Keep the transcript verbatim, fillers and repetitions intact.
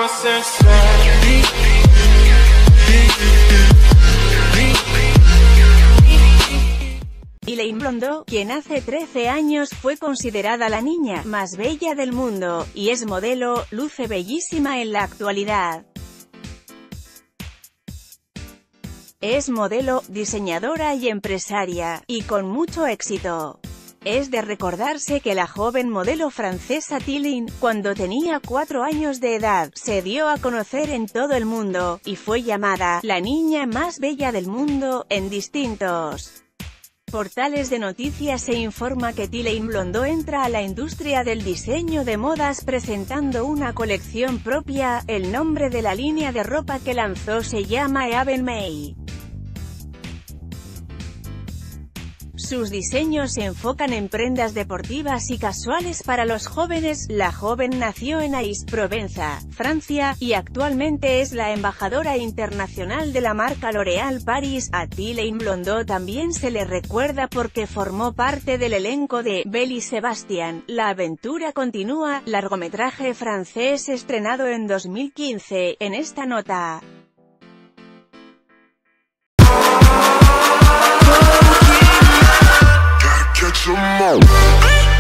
Elaine Blondeau, quien hace trece años fue considerada la niña más bella del mundo, y es modelo, luce bellísima en la actualidad. Es modelo, diseñadora y empresaria, y con mucho éxito. Es de recordarse que la joven modelo francesa Elaine, cuando tenía cuatro años de edad, se dio a conocer en todo el mundo, y fue llamada «la niña más bella del mundo» en distintos portales de noticias. Se informa que Elaine Blondeau entra a la industria del diseño de modas presentando una colección propia. El nombre de la línea de ropa que lanzó se llama Even May. Sus diseños se enfocan en prendas deportivas y casuales para los jóvenes. La joven nació en Aix-Provenza, Francia, y actualmente es la embajadora internacional de la marca L'Oréal Paris. A Elaine Blondeau también se le recuerda porque formó parte del elenco de Belle y Sebastian, La aventura continúa, largometraje francés estrenado en dos mil quince. En esta nota, Catch 'em all.